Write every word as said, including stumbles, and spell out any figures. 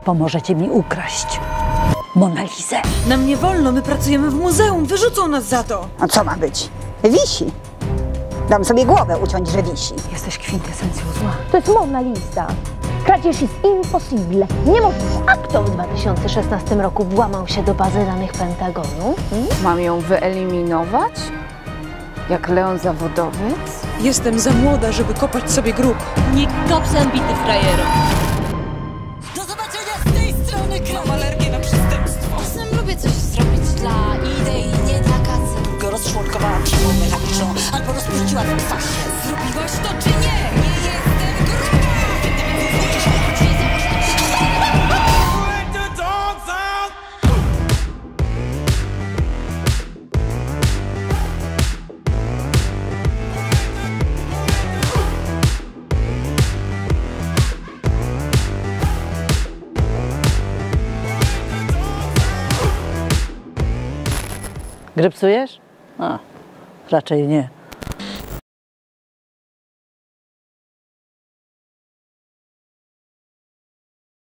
pomożecie mi ukraść Mona Lisę. Nam nie wolno, my pracujemy w muzeum, wyrzucą nas za to. A co ma być? Wisi. Dam sobie głowę uciąć, że wisi. Jesteś kwintesencją zła. To jest Mona Lisa. Kradzież jest impossible. Niemożliwe. A kto w dwa tysiące szesnastym roku włamał się do bazy danych Pentagonu? Hmm? Mam ją wyeliminować? Jak Leon Zawodowiec? Jestem za młoda, żeby kopać sobie grób. Nie kopsem bity frajero. Do zobaczenia z tej strony, mam alergię na przestępstwo. Czasem lubię coś zrobić dla idei, nie dla kasy. Go rozczłonkowała piłą mechaniczną albo rozpuściła w kwasie. Zrobiłaś to czy nie? Nie jestem gruba! Grypsujesz? A, raczej nie.